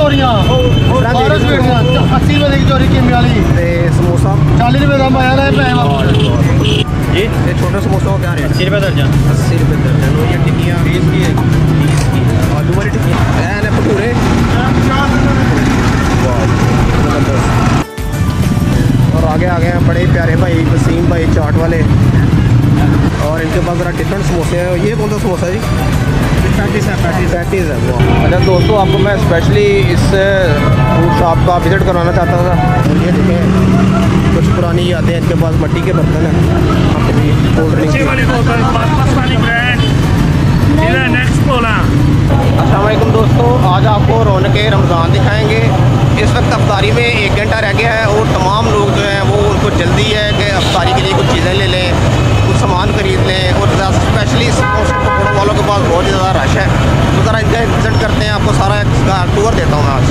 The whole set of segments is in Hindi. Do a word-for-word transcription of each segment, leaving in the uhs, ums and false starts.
कचौरियां बारह स्वीट अस्सी रुपए की कचौरी किम्बे वाली समोसा चालीस रुपए का पाया है पैसे जी। ये छोटा समोसा का क्या रेट? अस्सी रुपए दर्जन। अस्सी रुपए दर्जन। और ये टिक्कियाँ बीस की है, बीस की आलू वाली टिक्कियाँ है भटूरे। और आगे आ गए हैं बड़े प्यारे भाई वसीम भाई चाट वाले, और इनके पास ज़रा डिफरेंट समोसे हैं। ये कौन सा समोसा जी? पैंतीस है। पैंतीस पैंतीस है। अच्छा दोस्तों, आपको मैं स्पेशली इस फूड शॉप का विज़िट करवाना चाहता था। और ये देखें कुछ पुरानी यादें हैं, इनके पास मिट्टी के बर्तन हैं, कोल्ड ड्रिंक। अस्सलाम वालेकुम दोस्तों, आज आपको रौनक रमज़ान दिखाएंगे। इस वक्त अफ्तारी में एक घंटा रह गया है और तमाम लोग जो हैं वो उनको जल्दी है कि अफ्तारी के लिए कुछ चीज़ें ले लें, कुछ सामान खरीद लें। और स्पेशली समोसे पकौड़ों वालों के पास बहुत ज़्यादा रश है, तो ज़रा इनका विज़िट करते हैं। आपको सारा इसका टूर देता हूँ मैं आज।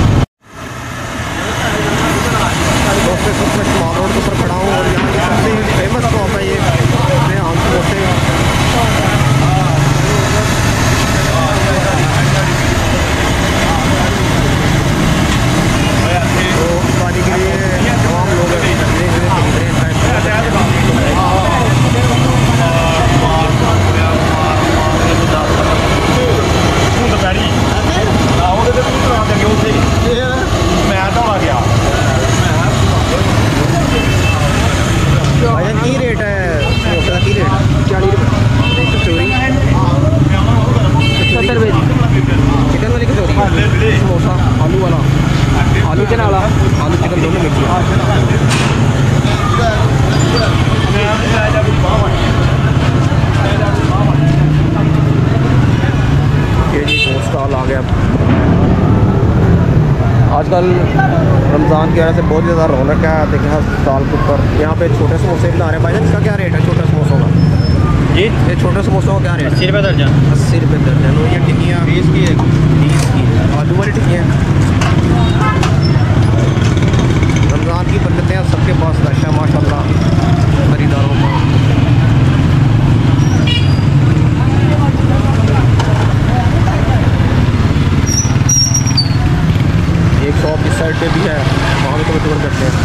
दोस्तों इस वक्त मैं शमाल रोड के ऊपर खड़ा हूँ और यहाँ की सबसे फेमस शॉप है ये रेहान समोसे। समोसा आलू वाला, आलू चिकन वाला, आलू चिकन दोनों मिक्स है। ये जी स्टॉल आ गया। आजकल रमज़ान की वजह से बहुत ज़्यादा रौनक है। देखें स्टॉल के ऊपर यहाँ पे छोटे समोसे बना रहे हैं। भाई इसका क्या रेट है छोटे समोसों का जी? ये छोटे समोसों का क्या रेट? अस्सी रुपये दर्जन। अस्सी रुपये दर्जन। और ये टिक्कियाँ बीस की है, बीस की आलू वाली टिक्कियाँ। रमज़ान की बरकतें सबके पास रश है माशाल्लाह खरीदारों को। एक शॉप इस साइड पे भी है, वहाँ भी तो टूर करते हैं।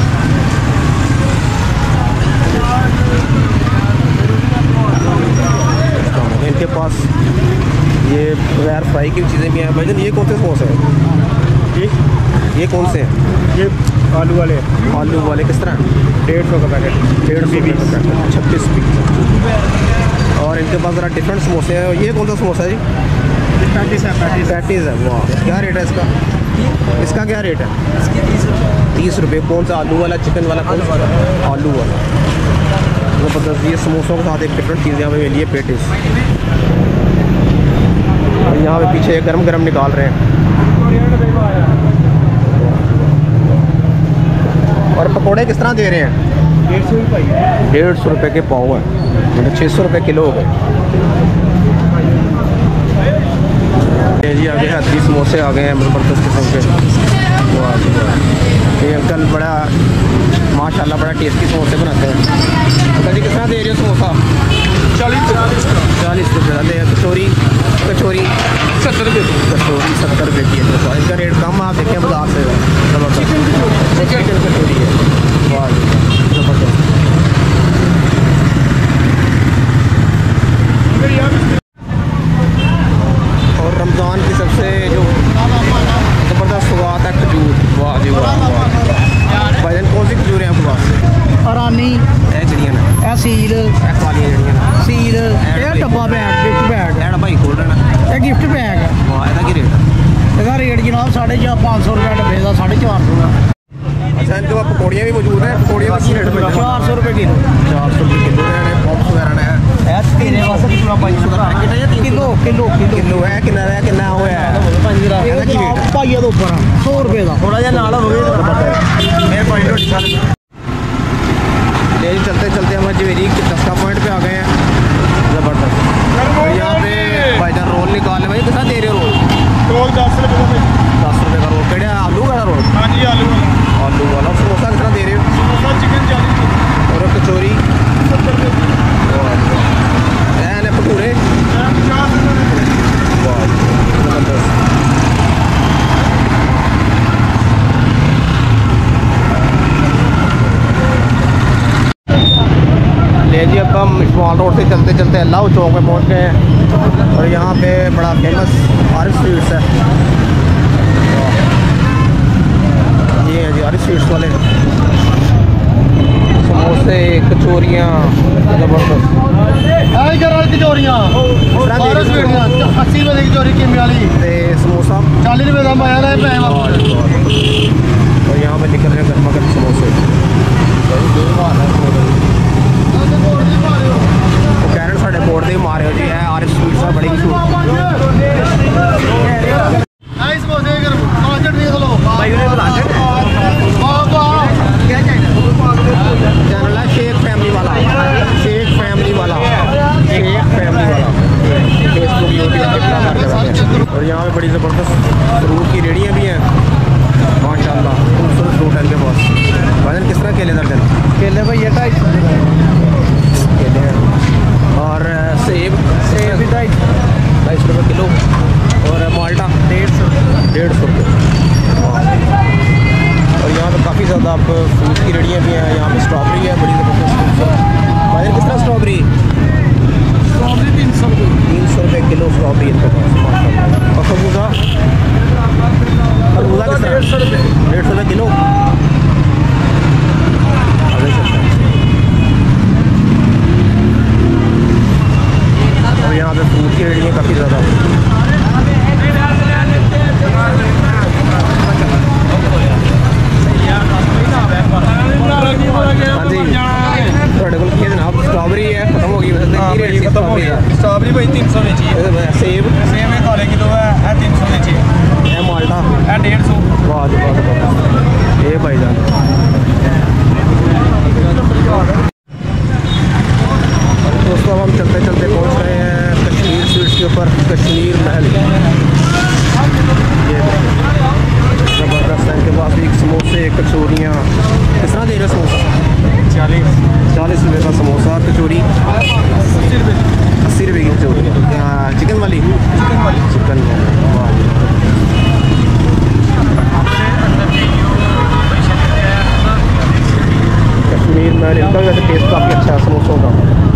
इनके पास ये बगैर फ्राई की चीज़ें भी हैं। भाईजान ये कौन से समोसे हैं जी? ये कौन से हैं? ये आलू वाले। आलू वाले किस तरह? डेढ़ सौ का पैकेट। डेढ़ सौ का पैकेट, छब्बीस पीस। और इनके पास ज़रा डिफरेंट समोसे हैं। ये कौन सा समोसा है जी? पैंतीस है। पैंतीस पैंतीस है। वाह, क्या रेट है इसका? इसका क्या रेट है? तीस रुपये। कौन सा आलू वाला, चिकन वाला? कौन सा? आलू वाला। ज़बरदस्त। ये समोसों के साथ एक डिफरेंट चीज़ यहाँ पे मिली है, पेटिस। और यहाँ पे पीछे गरम गरम निकाल रहे हैं। और पकोड़े किस तरह दे रहे हैं? डेढ़ सौ रुपये डेढ़ सौ रुपये के पाव है, मतलब छः सौ रुपये किलो हो गए। जी आगे हाथी समोसे आ गए हैं ज़बरदस्त किस्म के। ये अंकल बड़ा माशाल्लाह बड़ा टेस्टी समोसे बनाते हैं। अंकल जी किस तरह दे रहे हो समोसा? चालीस चालीस रुपये दे। कचौरी कचौरी सत्तर रुपये कचौरी सत्तर रुपये की है। इसका रेट कम आप देखें बाजार से। चिकन कचौरी है। वाह ज़बरदस्त। और रमज़ान की सबसे जो ज़बरदस्त स्वाद है खजूर। वाह जी वाह। भाईजान कौन सी खजूर है आपके पास? अरानी जड़ियाँ ने सील सील डब्बा बैग गिफ्ट बैग भाई खोल रहे हैं। गिफ्ट बैग वाह, इसका की रेट? इसका रेट जनाब साढ़े चार पाँच सौ रुपये डब्बे का, साढ़े चार सौ का। अच्छा, इनके पास पकौड़ियाँ भी मौजूद हैं। पकौड़ियाँ का रेट में चार सौ रुपये किलो। चार सौ रुपये किलो है। पॉप्स वगैरह है किलो किलो किलो है। कितना है? कितना वो है भाइया तो ऊपर सौ रुपये का थोड़ा जहा नाल हो गया। चलते चलते हम जवेरी दस्का पॉइंट पे आ गए हैं। ज़बरदस्त। यहाँ पे भाईजान रोल निकाल ले। भाई कितना दे रहे हो रोल? रोल दस रुपये दस रुपये का रोल। कड़े आलू वाला रोल? हाँ जी आलू वाला। आलू वाला। समोसा कितना दे रहे हो? समोसा चिकन चालीस और कचौरी सत्तर रुपये। भटूरे ये जी अब हम स्मॉल रोड से चलते चलते अल्लाह चौक में पहुंच गए हैं और यहाँ पे बड़ा फेमस आरिफ स्वीट्स है। ये है जी आरिफ स्वीट्स वाले समोसे कचौरियाँ ज़बरदस्त कचौरियाँ अस्सी रुपए की कचौरी किम्बे वाली समोसा चालीस रुपए का पाया है। और यहाँ पे निकल रहे हैं गर्मा गर्म समोसे। कह रहे साढ़े बोर्ड से मारे हो जी है आरिफ स्वीट्स है बड़ी मशहूर। चैनल है शेख फैमिली वाला, शेख फैमिली वाला, शेख फैमिली वाला फेसबुक यूट्यूब। और यहाँ पे बड़ी ज़बरदस्त फ्रूट की रेहड़ियाँ भी हैं माशाल्लाह, खूबसूरत फ्रूट है इनके पास। भाई किस तरह केले दर्जन? केले भाई ये ढाई सौ केले हैं और सेब सेब भी ढाई ढाई सौ रुपये किलो और माल्टा डेढ़ सौ डेढ़ सौ रुपये। और यहाँ पे काफ़ी ज़्यादा आप फ्रूट की रेहड़ियाँ भी हैं। यहाँ पे स्ट्रॉबेरी है बड़ी ज़बरदस्त। भाई किस तरह स्ट्रॉबेरी? स्ट्रॉबेरी तीन सौ रुपये तीन सौ रुपये किलो स्ट्रॉबेरी इनके पास माशाल्लाह। और खरबूजा खरबूजा किस तरह? डेढ़ सौ रुपये डेढ़ सौ रुपये किलो। और यहाँ पे फ्रूट की रेहड़ियाँ काफ़ी ज़्यादा। हाँ जी थोड़े को जनाब स्ट्रॉबेरी है खत्म हो गई वैसे खत्म हो गया। स्ट्रॉबेरी भाई तीन सौ सेब सेब काले किलो है तीन सौ है माल्टा है डेढ़ सौ। वाह जी वाह ये भाई जान। दोस्तों अब हम चलते चलते पहुंच रहे हैं कश्मीर स्वीट्स के ऊपर, कश्मीर महल। ये ज़बरदस्त है इनके पास भी समोसे कचौरियाँ। किस तरह दे रहे समोसा? चालीस चालीस रुपये का समोसा, कचौरी अस्सी रुपये अस्सी रुपये की कचौरी। चिकन वाली चिकन वाली चिकन कश्मीर महल इनका भी वैसे टेस्ट काफ़ी अच्छा है समोसों का।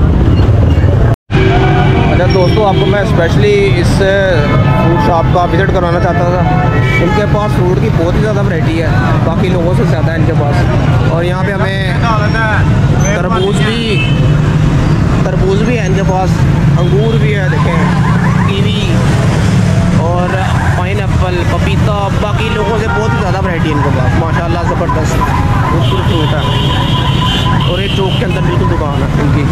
अच्छा दोस्तों आपको मैं स्पेशली इस फ्रूट शॉप का विज़िट करवाना चाहता था। इनके पास फ्रूट की बहुत ही ज़्यादा वैरायटी है, बाकी लोगों से ज़्यादा है इनके पास। और यहाँ पे हमें तरबूज भी तरबूज भी है इनके पास, अंगूर भी है देखें, कीवी और पाइनएप्पल, पपीता, बाकी लोगों से बहुत ही ज़्यादा वैरायटी है इनके पास माशाल्लाह। ज़बरदस्त खूबसूरत फ्रूट है। और एक चौक के अंदर बिल्कुल दुकान है इनकी।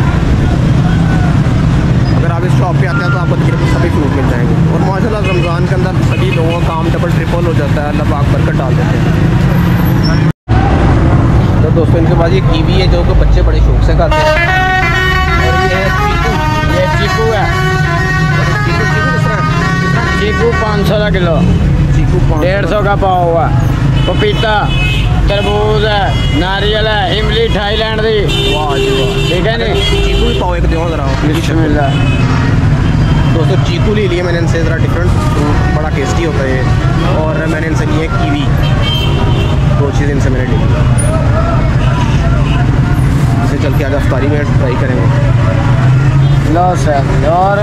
अगर आप इस शॉप पे आते हैं तो आपको तकरीबन सभी फ्रूट मिल जाएंगे। और माशाल्लाह रमज़ान के अंदर सभी लोगों का काम डबल ट्रिपल हो जाता है, अल्लाह पाक बरकत डाल देते हैं। तो दोस्तों इनके पास ये कीवी है जो कि बच्चे बड़े शौक से खाते हैं। और ये है चीकू, ये चीकू है। चीकू चीकू किस तरह? चीकू पाँच सौ का किलो, चीकू डेढ़ सौ का पाव हुआ। पपीता, तरबूज है, नारियल है, इमली थाईलैंड दी। वाह जी वाह, ठीक है नी। चीकू भी पाओ एक दो ज़रा बिस्मिल्लाह। दोस्तों चीकू ले लिए मैंने इनसे, ज़रा डिफरेंट फ्रूट बड़ा टेस्टी होता है ये। और मैंने इनसे लिए कीवी, दो चीज़ इनसे मैंने ली। इसे चल के आज अफ्तारी में ट्राई करेंगे। लो सर और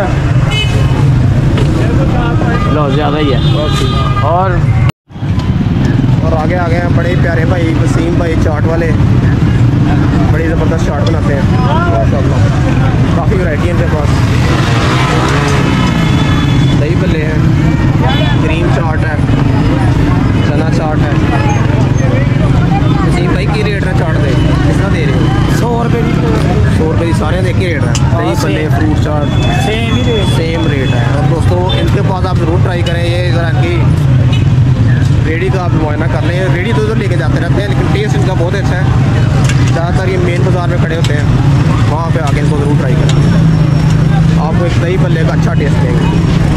लो ज़्यादा ही है। और और आगे आ गए हैं बड़े प्यारे भाई वसीम भाई चाट वाले, बड़ी ज़बरदस्त चाट बनाते हैं माशाल्लाह। काफ़ी वैरायटी है इनके पास। दही भल्ले हैं, क्रीम चाट है, चना चाट है। वसीम भाई की रेट है चाट दे किस तरह दे रहे हो? सौ रुपये की सौ रुपये की सारे देख के रेट है। दही भल्ले फ्रूट चाट सेम ही रेट सेम रेट है। और दोस्तों इनके पास आप ज़रूर ट्राई करें। ये ज़रा इनकी रेडी का आप मुआयना कर लें। रेडी तो इधर लेके जाते रहते हैं लेकिन टेस्ट इनका बहुत अच्छा है। ज़्यादातर ये मेन बाज़ार में खड़े होते हैं, वहाँ पे आके इनको ज़रूर ट्राई करें। आपको एक दही भल्ले का अच्छा टेस्ट देंगे।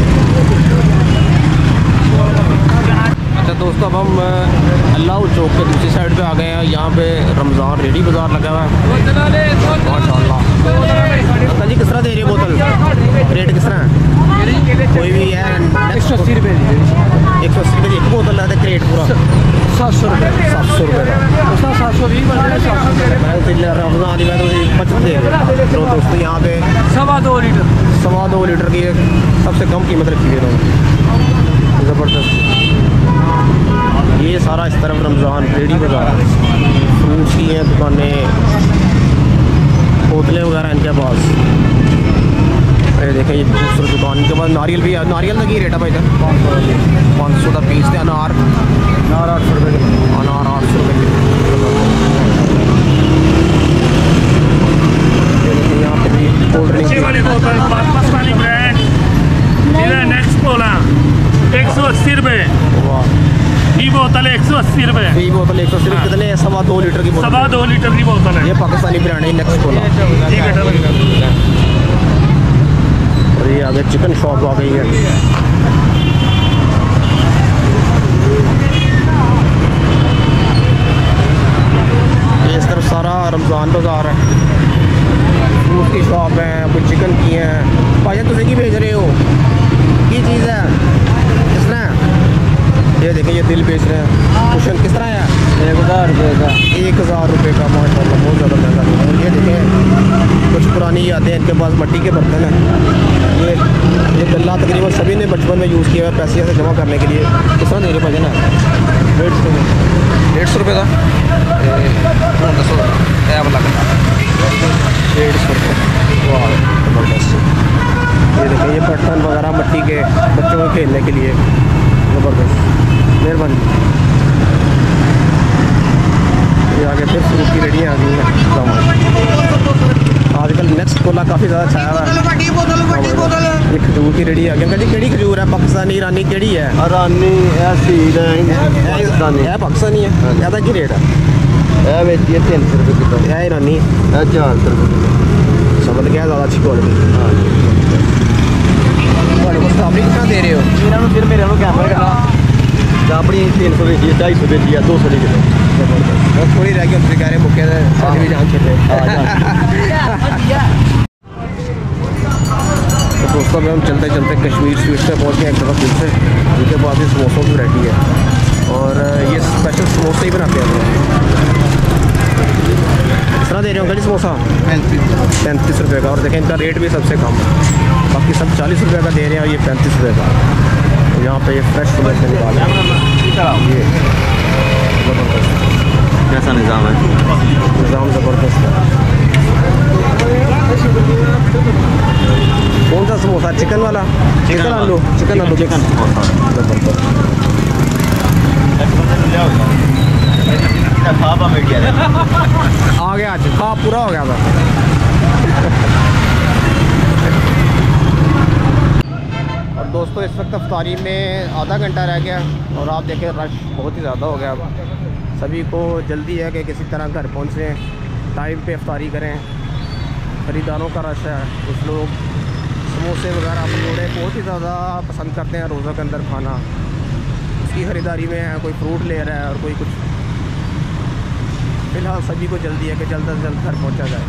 अच्छा दोस्तों अब हम अल्लाह चौक के दूसरी साइड पे आ गए हैं। यहाँ पे रमज़ान रेडी बाज़ार लगा हुआ है माशाल्लाह। अंकल जी किस तरह दे रही है बोतल? रेट किस तरह है? कोई भी है एक सौ अस्सी रुपये एक सौ अस्सी रुपये की एक बोतल है क्रेट पूरा सात सौ रुपये सात सौ रुपये का उसका सात सौ बीस बन रहा है। मैं तो रमज़ान ही मैं तो पचपन दे रहा दोस्तों यहाँ पे सवा दो लीटर सवा दो लीटर की सबसे कम कीमत रखी हुई है इन्होंने, ज़बरदस्त। ये सारा इस तरफ रमज़ान रेडी बाज़ार, फ्रूट्स की हैं दुकानें, बोतलें वगैरह इनके पास। ये देखें ये दूसरी दुकान, इनके पास नारियल भी है। नारियल का की रेट है भाई साहब? पाँच सौ का पीस थे। अनार अनार आठ सौ रुपये अनार आठ सौ रुपये यहाँ पे भी कोल्ड ड्रिंक एक सौ अस्सी रुपये वाह की बोतल, एक सौ अस्सी रुपये ये बोतल एक सौ अस्सी रुपये कितने? सवा दो लीटर की बोतल, सवा दो लीटर की बोतल है। ये पाकिस्तानी ब्रांड है नेक्स्ट कोला। ठीक है, और ये आगे चिकन शॉप आ गई है। ये इस तरफ सारा रमज़ान बाज़ार है, फ्रूट की शॉप है, कुछ चिकन की हैं। भाई तुझे की भेज रहे हो? की चीज़ है किस तरह? ये देखें ये दिल बेच रहे हैं। कुशन किस तरह है? एक हज़ार रुपये का। एक हज़ार रुपये का माशाल्लाह, बहुत ज़्यादा महंगा है। और ये देखें कुछ पुरानी यादें, इनके पास मिट्टी के बर्तन हैं। ये ये गल्ला तकरीबन सभी ने बचपन में यूज़ किया है पैसे से जमा करने के लिए। किस तरह दे रहे भाई ना? डेढ़ सौ डेढ़ सौ रुपये का दसो डेढ़ सौ रुपये। वाह ज़बरदस्त। ये देखें ये बर्तन वगैरह मिट्टी के बच्चों को खेलने के लिए, ज़बरदस्त, मेहरबानी। ये आगे फिर फ्रूट की रेडियाँ आ गई हैं। आजकल नेक्स्ट कोला काफ़ी ज़्यादा छाया हुआ है। ये खजूर की रेडी आ गई। अंकल जी केड़ी खजूर है? पाकिस्तानी ईरानी केड़ी है? ईरानी ऐसी पाकिस्तानी है, पाकिस्तानी है। ज़्यादा की रेट है? है बेची है तीन सौ रुपये किलो, है ईरानी है चार सौ रुपये किलो। समझ गया, ज़्यादा अच्छी क्वालिटी। हाँ को स्ट्रॉबेरी कितना दे रहे हो? इन्होंने फिर मेरे कैमरे का अपनी तीन सौ बेची है, ढाई सौ बेची है, दो सौ किलो। बहुत थोड़ी रह गई, हम कह रहे मुक्के साथ भी जान खेले। तो दोस्तों में हम चलते चलते कश्मीर स्वीट से पहुँच गए एक जगह फिर से, जिनके पास भी समोसों की वैरायटी है। और ये स्पेशल समोसे ही बनाते हैं। किस तरह दे रहे हो अंकल जी समोसा? पैंतीस पैंतीस रुपये का। और देखें इनका रेट भी सबसे कम है, बाकी सब चालीस रुपये का दे रहे हैं और ये पैंतीस रुपये का। तो यहाँ पे ये फ्रेश समोसे निकाल ये ज़बरदस्त। कैसा निज़ाम है? निज़ाम ज़बरदस्त है। कौन सा समोसा? चिकन वाला? चिकन आलू चिकन आलू चिकन ज़बरदस्त। आ गया आज खा पूरा हो गया था। और दोस्तों इस वक्त अफ्तारी में आधा घंटा रह गया और आप देखें रश बहुत ही ज़्यादा हो गया। अब सभी को जल्दी है कि किसी तरह घर पहुँचें, टाइम पे अफ्तारी करें। ख़रीदारों का रश है, कुछ लोग समोसे वगैरह पकौड़े बहुत ही ज़्यादा पसंद करते हैं रोज़ा के अंदर खाना, उसकी ख़रीदारी में है। कोई फ्रूट ले रहा है और कोई कुछ। फ़िलहाल सभी को जल्दी है कि जल्द से जल्द घर पहुंचा जाए।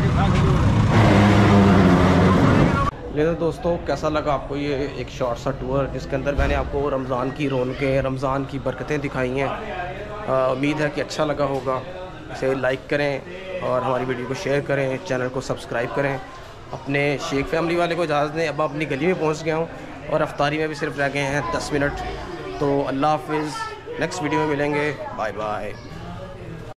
लेकिन दोस्तों कैसा लगा आपको ये एक शॉर्ट सा टूर, जिसके अंदर मैंने आपको रमज़ान की रौनकें, रमज़ान की बरकतें दिखाई हैं। उम्मीद है कि अच्छा लगा होगा। इसे लाइक करें और हमारी वीडियो को शेयर करें, चैनल को सब्सक्राइब करें। अपने शेख फैमिली वाले को इजाज़त दें। अब अपनी गली में पहुँच गया हूँ और अफ्तारी में भी सिर्फ रह गए हैं दस मिनट। तो अल्लाह हाफिज़, नेक्स्ट वीडियो में मिलेंगे। Bye bye.